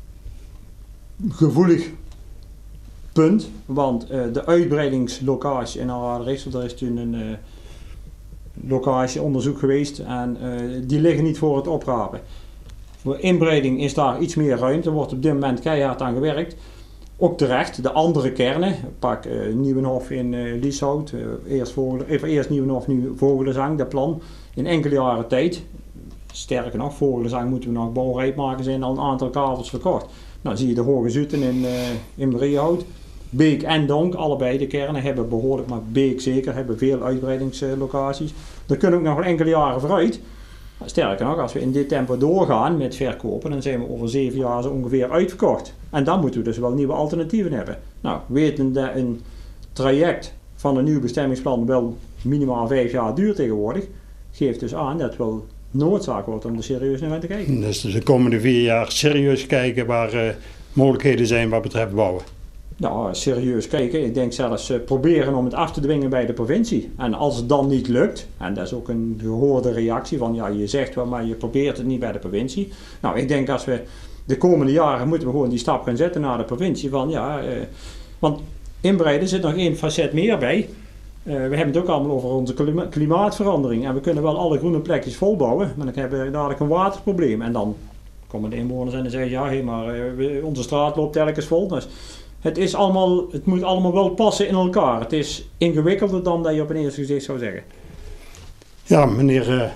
gevoelig punt. Want uh, de uitbreidingslocatie in Aarle-Riksel, daar is toen een uh, locatieonderzoek geweest en uh, die liggen niet voor het oprapen. Voor inbreiding is daar iets meer ruimte, wordt op dit moment keihard aan gewerkt. Ook terecht, de andere kernen, pak uh, Nieuwenhof in uh, Lieshout, uh, eerst, Vogel, even eerst Nieuwenhof, nu Vogelenzang, dat plan in enkele jaren tijd. Sterker nog, Vogelenzang moeten we nog bouwrijp maken, zijn al een aantal kavels verkocht. Nou zie je de Hoge Zuten in, uh, in Mariahout. Beek en Donk, allebei de kernen hebben behoorlijk, maar Beek zeker, hebben veel uitbreidingslocaties. Daar kunnen we ook nog wel enkele jaren vooruit. Sterker nog, als we in dit tempo doorgaan met verkopen, dan zijn we over zeven jaar zo ongeveer uitverkocht. En dan moeten we dus wel nieuwe alternatieven hebben. Nou, weten dat een traject van een nieuw bestemmingsplan wel minimaal vijf jaar duurt tegenwoordig, geeft dus aan dat het wel noodzaak wordt om er serieus naar te kijken. Dus de komende vier jaar serieus kijken waar uh, mogelijkheden zijn wat betreft bouwen. Nou, serieus kijken. Ik denk zelfs uh, proberen om het af te dwingen bij de provincie. En als het dan niet lukt, en dat is ook een gehoorde reactie van ja, je zegt wel, maar je probeert het niet bij de provincie. Nou, ik denk als we de komende jaren moeten we gewoon die stap gaan zetten naar de provincie van ja, uh, want inbreiden zit nog één facet meer bij. Uh, we hebben het ook allemaal over onze klima- klimaatverandering en we kunnen wel alle groene plekjes volbouwen, maar dan hebben we dadelijk een waterprobleem. En dan komen de inwoners en dan zeggen ja, hey, maar uh, onze straat loopt telkens vol. Dus het, is allemaal, het moet allemaal wel passen in elkaar. Het is ingewikkelder dan dat je op een eerste gezicht zou zeggen. Ja, meneer, uh,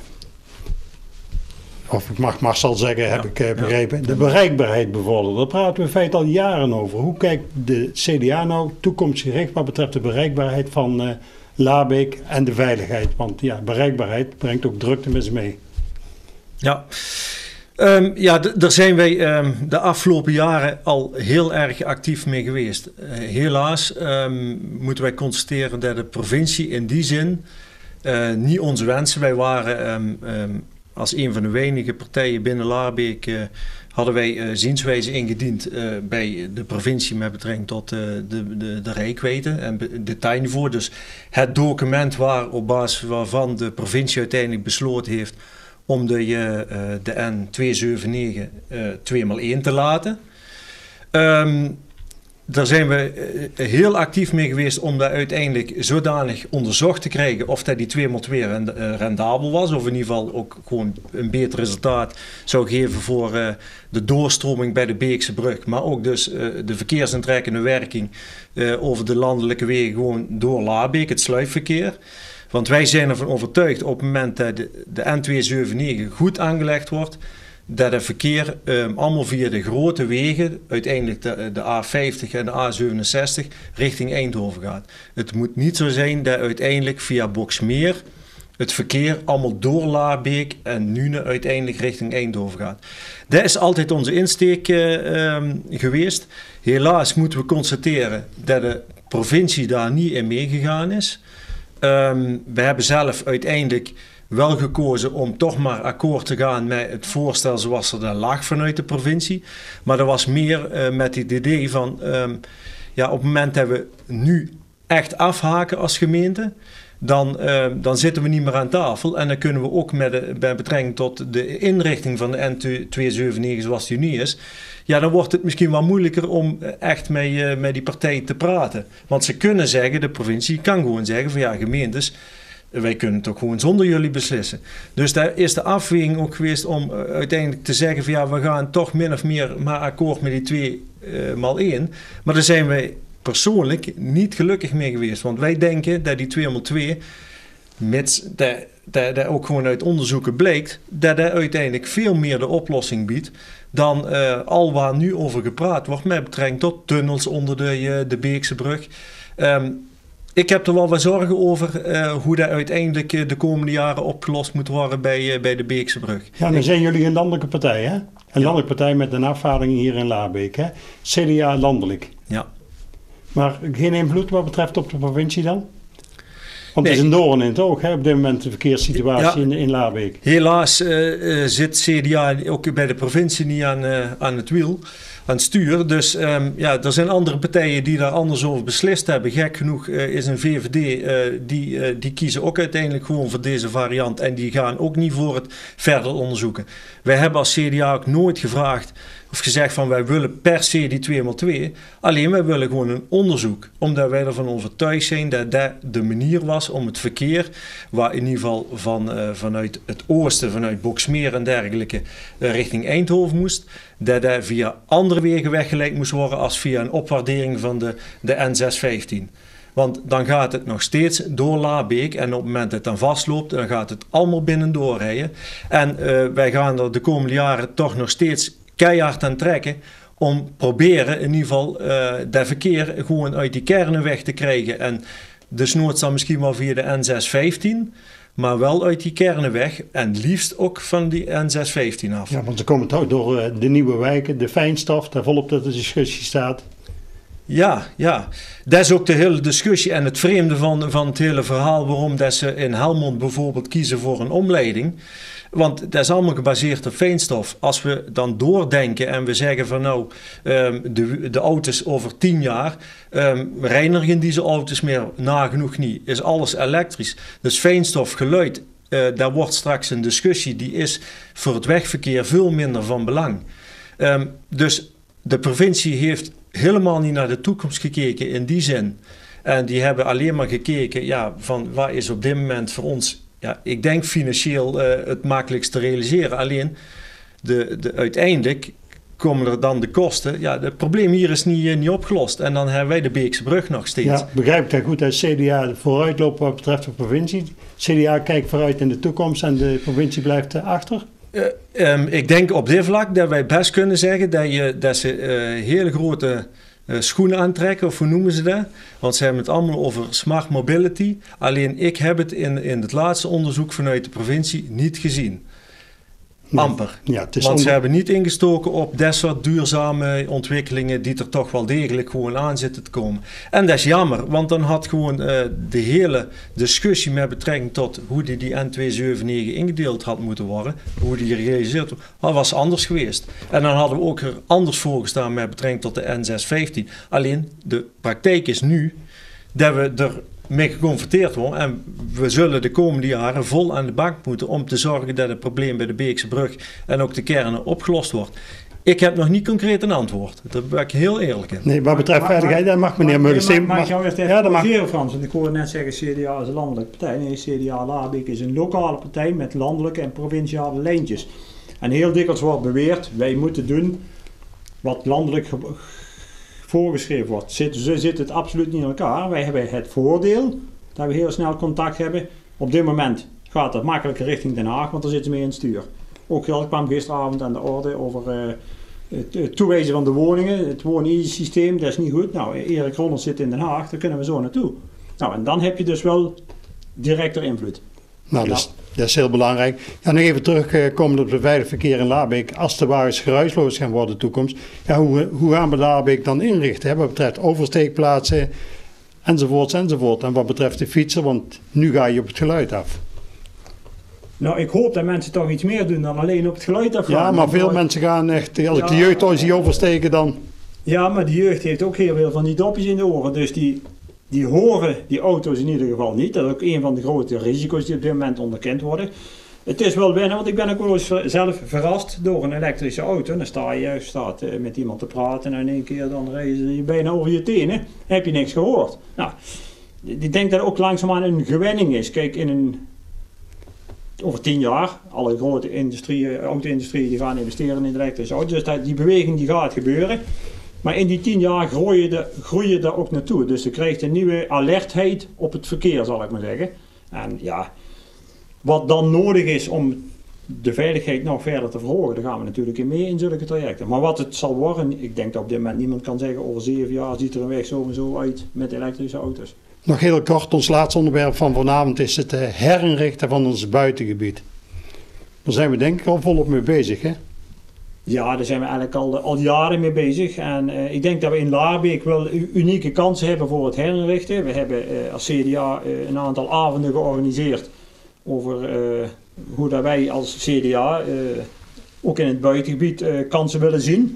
of ik mag Marcel zeggen, heb ja, ik uh, begrepen. Ja. De bereikbaarheid bevorderen, daar praten we in feite al jaren over. Hoe kijkt de C D A nou toekomstgericht wat betreft de bereikbaarheid van uh, Laarbeek en de veiligheid? Want ja, bereikbaarheid brengt ook drukte met zich mee. Ja. Um, ja, d- daar zijn wij um, de afgelopen jaren al heel erg actief mee geweest. Uh, helaas um, moeten wij constateren dat de provincie in die zin uh, niet onze wensen. Wij waren um, um, als een van de weinige partijen binnen Laarbeek uh, hadden wij uh, zienswijze ingediend uh, bij de provincie met betrekking tot uh, de, de, de reikwijdte en be- detailniveau. Dus het document waar, op basis waarvan de provincie uiteindelijk besloten heeft om de, uh, de N tweehonderdzevenennegentig uh, twee maal één te laten. Um, daar zijn we uh, heel actief mee geweest om dat uiteindelijk zodanig onderzocht te krijgen of dat die twee maal twee rend, uh, rendabel was. Of in ieder geval ook gewoon een beter resultaat zou geven voor uh, de doorstroming bij de Beekse brug. Maar ook dus uh, de verkeersaantrekkende werking uh, over de landelijke wegen gewoon door Laarbeek, het sluipverkeer. Want wij zijn ervan overtuigd op het moment dat de, de N tweehonderdzevenennegentig goed aangelegd wordt, dat het verkeer um, allemaal via de grote wegen, uiteindelijk de, de A vijftig en de A zevenenzestig, richting Eindhoven gaat. Het moet niet zo zijn dat uiteindelijk via Boxmeer het verkeer allemaal door Laarbeek en Nuenen uiteindelijk richting Eindhoven gaat. Dat is altijd onze insteek uh, um, geweest. Helaas moeten we constateren dat de provincie daar niet in meegegaan is. Um, we hebben zelf uiteindelijk wel gekozen om toch maar akkoord te gaan met het voorstel zoals er dan lag vanuit de provincie. Maar er was meer uh, met het idee van, um, ja, op het moment dat we nu echt afhaken als gemeente, dan, uh, dan zitten we niet meer aan tafel. En dan kunnen we ook met, de, met betrekking tot de inrichting van de N tweehonderdnegenenzeventig zoals die nu is. Ja, dan wordt het misschien wel moeilijker om echt met, uh, met die partijen te praten. Want ze kunnen zeggen, de provincie kan gewoon zeggen van ja, gemeentes, wij kunnen toch gewoon zonder jullie beslissen. Dus daar is de afweging ook geweest om uh, uiteindelijk te zeggen van ja, we gaan toch min of meer maar akkoord met die twee uh, maal één. Maar daar zijn wij persoonlijk niet gelukkig mee geweest. Want wij denken dat die twee maal twee, mits dat, dat, dat ook gewoon uit onderzoeken blijkt, dat dat uiteindelijk veel meer de oplossing biedt dan uh, al waar nu over gepraat wordt met betrekking tot tunnels onder de, uh, de Beekse brug. Um, Ik heb er wel wat zorgen over uh, hoe dat uiteindelijk uh, de komende jaren opgelost moet worden bij, uh, bij de Beekse brug. Ja, dan zijn jullie een landelijke partij, hè? Een ja. landelijke partij met een afvaardiging hier in Laarbeek, hè? C D A landelijk. Ja. Maar geen invloed wat betreft op de provincie dan? Want nee. het is een doorn in het oog, hè, op dit moment de verkeerssituatie ja. in, in Laarbeek. Helaas uh, uh, zit C D A ook bij de provincie niet aan, uh, aan het wiel, aan het stuur. Dus um, ja, er zijn andere partijen die daar anders over beslist hebben. Gek genoeg uh, is een V V D, uh, die, uh, die kiezen ook uiteindelijk gewoon voor deze variant. En die gaan ook niet voor het verder onderzoeken. Wij hebben als C D A ook nooit gevraagd of gezegd van wij willen per se die twee maal twee. Alleen wij willen gewoon een onderzoek. Omdat wij ervan overtuigd zijn dat dat de manier was om het verkeer, waar in ieder geval van, uh, vanuit het oosten, vanuit Boxmeer en dergelijke, uh, richting Eindhoven moest, dat dat via andere wegen weggeleid moest worden als via een opwaardering van de, de N zeshonderdvijftien. Want dan gaat het nog steeds door Laarbeek en op het moment dat het dan vastloopt, dan gaat het allemaal binnendoor rijden. En uh, wij gaan er de komende jaren toch nog steeds keihard aan trekken om proberen in ieder geval uh, dat verkeer gewoon uit die kernen weg te krijgen. En desnoods dan misschien wel via de N zeshonderdvijftien, maar wel uit die kernen weg en liefst ook van die N zeshonderdvijftien af. Ja, want ze komen toch door uh, de nieuwe wijken, de fijnstof, daar volop dat de discussie staat. Ja, ja, dat is ook de hele discussie en het vreemde van, van het hele verhaal waarom dat ze in Helmond bijvoorbeeld kiezen voor een omleiding. Want dat is allemaal gebaseerd op fijnstof. Als we dan doordenken en we zeggen van nou, um, de, de auto's over tien jaar, um, reinigen deze auto's meer, nagenoeg niet, is alles elektrisch. Dus fijnstof, geluid, uh, daar wordt straks een discussie, die is voor het wegverkeer veel minder van belang. Um, dus de provincie heeft helemaal niet naar de toekomst gekeken in die zin. En die hebben alleen maar gekeken, ja, van waar is op dit moment voor ons, ja, ik denk financieel uh, het makkelijkst te realiseren. Alleen, de, de, uiteindelijk komen er dan de kosten. Ja, het probleem hier is niet, uh, niet opgelost. En dan hebben wij de Beekse brug nog steeds. Ja, begrijp ik dat goed, dat C D A vooruit loopt wat betreft de provincie. C D A kijkt vooruit in de toekomst en de provincie blijft uh, achter? Uh, um, ik denk op dit vlak dat wij best kunnen zeggen dat, je, dat ze uh, hele grote uh, schoenen aantrekken, of hoe noemen ze dat? Want ze hebben het allemaal over smart mobility. Alleen ik heb het in, in het laatste onderzoek vanuit de provincie niet gezien. Amper. Ja, het is Want onder... ze hebben niet ingestoken op dat soort duurzame ontwikkelingen die er toch wel degelijk gewoon aan zitten te komen. En dat is jammer, want dan had gewoon uh, de hele discussie met betrekking tot hoe die, die N tweehonderdzevenennegentig ingedeeld had moeten worden, hoe die gerealiseerd wordt, dat was anders geweest. En dan hadden we ook er anders voor gestaan met betrekking tot de N zeshonderdvijftien. Alleen de praktijk is nu dat we er mee geconfronteerd worden en we zullen de komende jaren vol aan de bak moeten om te zorgen dat het probleem bij de Beekse brug en ook de kernen opgelost wordt. Ik heb nog niet concreet een antwoord. Daar ben ik heel eerlijk in. Nee, wat betreft veiligheid, dat mag meneer Meulensteen. Mag ik jou eerst even corrigeren, Frans? Want ik hoorde net zeggen, C D A is een landelijke partij. Nee, C D A Laarbeek is een lokale partij met landelijke en provinciale lijntjes. En heel dikwijls wordt beweerd, wij moeten doen wat landelijk ge- voorgeschreven wordt. Zit, zo zit het absoluut niet in elkaar. Wij hebben het voordeel dat we heel snel contact hebben. Op dit moment gaat het makkelijker richting Den Haag, want daar zitten ze mee in het stuur. Ook dat kwam gisteravond aan de orde over uh, het, het toewijzen van de woningen. Het woon-easy-systeem, dat is niet goed. Nou, Erik Ronald zit in Den Haag, daar kunnen we zo naartoe. Nou, en dan heb je dus wel directer invloed. Nou, dat is, dat is heel belangrijk. Ja, nog even terugkomen op het veilig verkeer in Laarbeek. Als de wagens geruisloos gaan worden in de toekomst. Ja, hoe, hoe gaan we Laarbeek dan inrichten? Hè? Wat betreft oversteekplaatsen, enzovoorts, enzovoort. En wat betreft de fietsen, want nu ga je op het geluid af. Nou, ik hoop dat mensen toch iets meer doen dan alleen op het geluid afgaan. Ja, maar veel mensen gaan echt, als ik de jeugd al zie oversteken dan... Ja, maar de jeugd heeft ook heel veel van die dopjes in de oren. Dus die die horen die auto's in ieder geval niet. Dat is ook een van de grote risico's die op dit moment onderkend worden. Het is wel wennen, want ik ben ook wel eens zelf verrast door een elektrische auto. Dan sta je staat met iemand te praten en in één keer dan reizen je bijna over je tenen. Dan heb je niks gehoord. Nou, ik denk dat het ook langzaamaan een gewenning is. Kijk, in een, over tien jaar, alle grote industrie, auto-industrie die gaan investeren in elektrische auto's. Dus dat, die beweging die gaat gebeuren. Maar in die tien jaar groei je, de, groei je daar ook naartoe. Dus je krijgt een nieuwe alertheid op het verkeer, zal ik maar zeggen. En ja, wat dan nodig is om de veiligheid nog verder te verhogen, daar gaan we natuurlijk in mee in zulke trajecten. Maar wat het zal worden, ik denk dat op dit moment niemand kan zeggen, over zeven jaar ziet er een weg zo en zo uit met elektrische auto's. Nog heel kort, ons laatste onderwerp van vanavond is het herinrichten van ons buitengebied. Daar zijn we denk ik al volop mee bezig, hè? Ja, daar zijn we eigenlijk al, al jaren mee bezig. En uh, ik denk dat we in Laarbeek wel unieke kansen hebben voor het herinrichten. We hebben uh, als C D A uh, een aantal avonden georganiseerd over uh, hoe dat wij als C D A uh, ook in het buitengebied uh, kansen willen zien.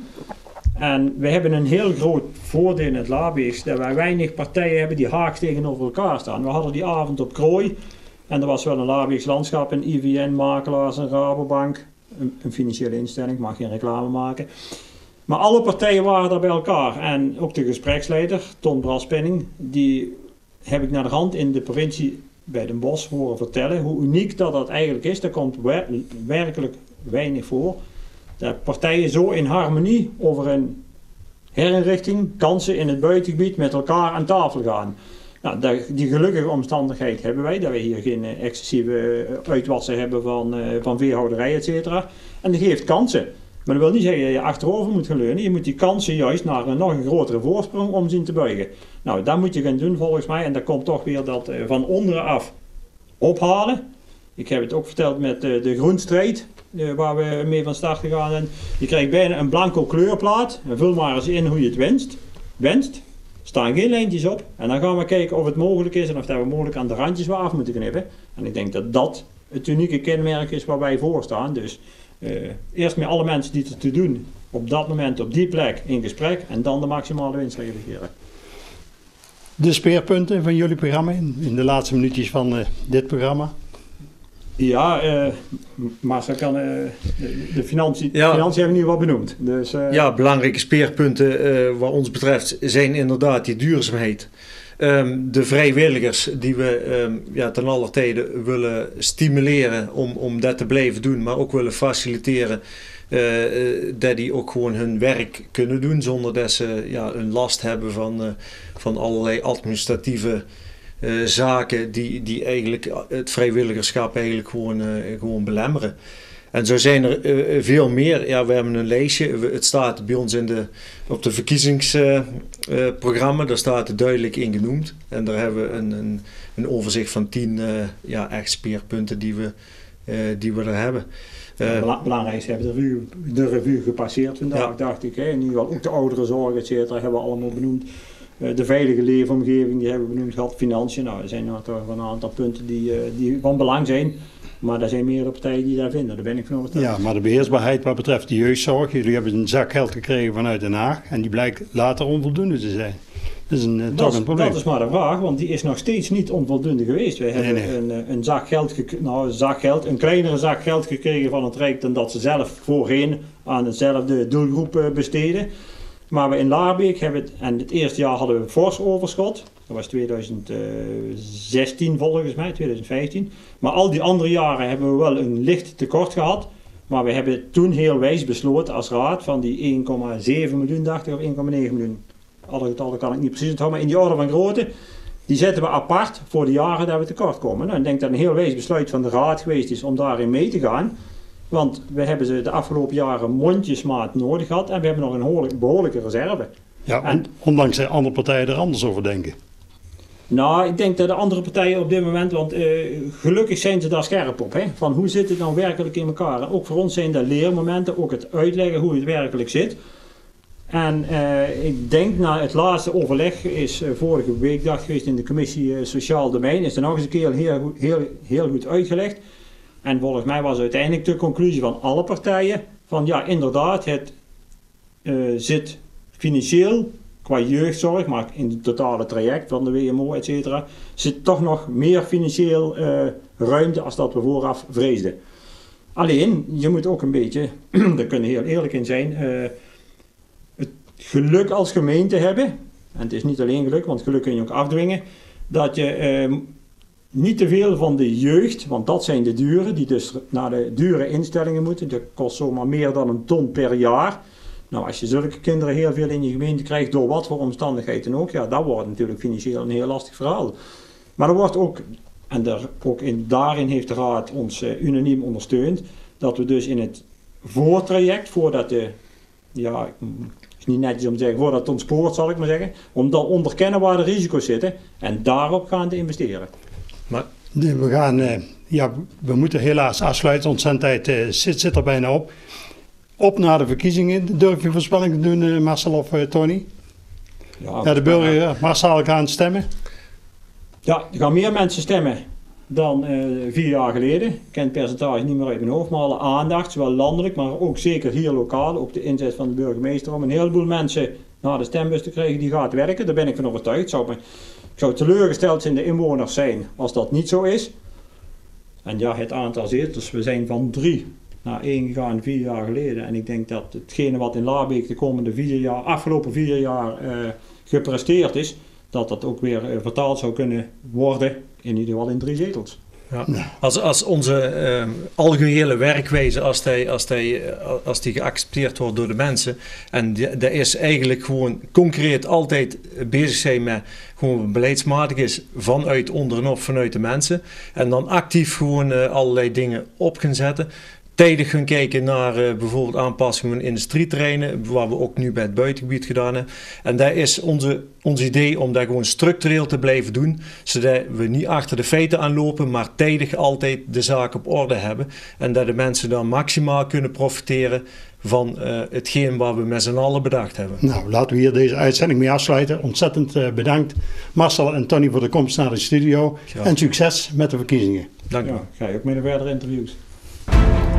En we hebben een heel groot voordeel in het Laarbeeks dat wij weinig partijen hebben die haaks tegenover elkaar staan. We hadden die avond op Krooi en er was wel een Laarbeeks landschap, een I V N, makelaars, een Rabobank. Een, een financiële instelling, mag geen reclame maken. Maar alle partijen waren daar bij elkaar. En ook de gespreksleider, Ton Braspenning, die heb ik naar de hand in de provincie bij Den Bosch horen vertellen hoe uniek dat dat eigenlijk is. Dat komt wer werkelijk weinig voor. Dat partijen zo in harmonie over een herinrichting, kansen in het buitengebied met elkaar aan tafel gaan. Nou, die gelukkige omstandigheid hebben wij, dat we hier geen excessieve uitwassen hebben van, uh, van veehouderij, et cetera. En dat geeft kansen. Maar dat wil niet zeggen dat je achterover moet gaan leunen. Je moet die kansen juist naar een nog een grotere voorsprong om zien te buigen. Nou, dat moet je gaan doen volgens mij. En dat komt toch weer dat uh, van onderen af ophalen. Ik heb het ook verteld met uh, de groenstrijd, uh, waar we mee van start gegaan zijn. Je krijgt bijna een blanco kleurplaat. En vul maar eens in hoe je het wenst. wenst. Er staan geen lijntjes op en dan gaan we kijken of het mogelijk is en of dat we mogelijk aan de randjes wel af moeten knippen. En ik denk dat dat het unieke kenmerk is waar wij voor staan. Dus uh, eerst met alle mensen die het te doen op dat moment op die plek in gesprek en dan de maximale winst realiseren. De speerpunten van jullie programma in, in de laatste minuutjes van uh, dit programma? Ja, uh, maar zo kan, uh, de, de financiën, ja. financiën hebben we nu wat benoemd. Dus, uh, ja, belangrijke speerpunten uh, wat ons betreft zijn inderdaad die duurzaamheid. Um, de vrijwilligers die we um, ja, ten aller tijde willen stimuleren om, om dat te blijven doen, maar ook willen faciliteren uh, uh, dat die ook gewoon hun werk kunnen doen zonder dat ze ja, een last hebben van, uh, van allerlei administratieve Uh, zaken die, die eigenlijk het vrijwilligerschap eigenlijk gewoon, uh, gewoon belemmeren. En zo zijn er uh, veel meer. Ja, we hebben een lijstje. We, het staat bij ons in de, op de verkiezingsprogramma. Uh, uh, daar staat het duidelijk in genoemd. En daar hebben we een, een, een overzicht van tien uh, ja, echt speerpunten die we, uh, die we er hebben. Uh, Bela belangrijkste hebben de revue, de revue gepasseerd vandaag, ja. dacht ik. Hè. In ieder geval ook de ouderenzorg, et cetera, hebben we allemaal benoemd. De veilige leefomgeving, die hebben we benoemd gehad, financiën. Nou, er zijn nog een aantal punten die, uh, die van belang zijn. Maar er zijn meerdere partijen die daar vinden, daar ben ik van overtuigd. Ja, maar de beheersbaarheid wat betreft de jeugdzorg. Jullie hebben een zak geld gekregen vanuit Den Haag. En die blijkt later onvoldoende te zijn. Dat is een, uh, toch een probleem. Dat is maar de vraag, want die is nog steeds niet onvoldoende geweest. Wij hebben nee, nee. Een, een, zak geld nou, een zak geld, een kleinere zak geld gekregen van het Rijk dan dat ze zelf voorheen aan hetzelfde doelgroep uh, besteden. Maar we in Laarbeek hebben het, en het eerste jaar hadden we een fors overschot. Dat was tweeduizend zestien volgens mij, tweeduizend vijftien. Maar al die andere jaren hebben we wel een licht tekort gehad. Maar we hebben toen heel wijs besloten als raad van die één komma zeven miljoen, dacht ik, of één komma negen miljoen. Alle getallen kan ik niet precies onthouden, maar in die orde van grootte. Die zetten we apart voor de jaren dat we tekort komen. Nou, ik denk dat een heel wijs besluit van de raad geweest is om daarin mee te gaan. Want we hebben ze de afgelopen jaren mondjesmaat nodig gehad en we hebben nog een behoorlijke reserve. Ja, en, ondanks de andere partijen er anders over denken. Nou, ik denk dat de andere partijen op dit moment, want uh, gelukkig zijn ze daar scherp op. Hè? Van hoe zit het nou werkelijk in elkaar? En ook voor ons zijn dat leermomenten, ook het uitleggen hoe het werkelijk zit. En uh, ik denk na het laatste overleg is uh, vorige week dag geweest in de commissie uh, Sociaal Domein, is er nog eens een keer heel, heel, heel goed uitgelegd. En volgens mij was uiteindelijk de conclusie van alle partijen van ja, inderdaad, het uh, zit financieel qua jeugdzorg, maar in het totale traject van de W M O, et cetera, zit toch nog meer financieel uh, ruimte als dat we vooraf vreesden. Alleen, je moet ook een beetje, daar kunnen we heel eerlijk in zijn, uh, het geluk als gemeente hebben, en het is niet alleen geluk, want geluk kun je ook afdwingen, dat je uh, niet te veel van de jeugd, want dat zijn de duren, die dus naar de dure instellingen moeten, dat kost zomaar meer dan een ton per jaar. Nou, als je zulke kinderen heel veel in je gemeente krijgt, door wat voor omstandigheden ook, ja, dat wordt natuurlijk financieel een heel lastig verhaal. Maar er wordt ook, en daar, ook in, daarin heeft de Raad ons uh, unaniem ondersteund, dat we dus in het voortraject, voordat de, ja, is niet netjes om te zeggen, voordat het ontspoort zal ik maar zeggen, om dan onderkennen waar de risico's zitten en daarop gaan te investeren. Maar we gaan, uh, ja, we moeten helaas afsluiten, onze zendtijd uh, zit, zit er bijna op. Op naar de verkiezingen. Durf je voorspellingen te doen, uh, Marcel of uh, Tony? Ja, ja, de burger massaal gaan stemmen. Ja, er gaan meer mensen stemmen dan uh, vier jaar geleden. Ik ken het percentage niet meer uit mijn hoofd, maar alle aandacht, zowel landelijk, maar ook zeker hier lokaal, ook de inzet van de burgemeester om een heleboel mensen naar de stembus te krijgen, die gaat werken. Daar ben ik van overtuigd. Zou me, ik zou teleurgesteld zijn de inwoners zijn als dat niet zo is. En ja, het aantal zetels, we zijn van drie naar één gegaan vier jaar geleden. En ik denk dat hetgene wat in Laarbeek de komende vier jaar, afgelopen vier jaar uh, gepresteerd is, dat dat ook weer uh, vertaald zou kunnen worden, in ieder geval in drie zetels. Ja. Als, als onze uh, algehele werkwijze, als die, als, die, als die geaccepteerd wordt door de mensen, en dat is eigenlijk gewoon concreet altijd bezig zijn met gewoon beleidsmatig is vanuit onderop, vanuit de mensen, en dan actief gewoon uh, allerlei dingen op gaan zetten. Tijdig gaan kijken naar uh, bijvoorbeeld aanpassingen in industrieterreinen, waar we ook nu bij het buitengebied gedaan hebben. En dat is onze, ons idee om dat gewoon structureel te blijven doen, zodat we niet achter de feiten aanlopen, maar tijdig altijd de zaak op orde hebben. En dat de mensen dan maximaal kunnen profiteren van uh, hetgeen wat we met z'n allen bedacht hebben. Nou, laten we hier deze uitzending mee afsluiten. Ontzettend uh, bedankt Marcel en Tony voor de komst naar de studio. Ja. En succes met de verkiezingen. Dank u. Ja, ga je ook met de verdere interviews.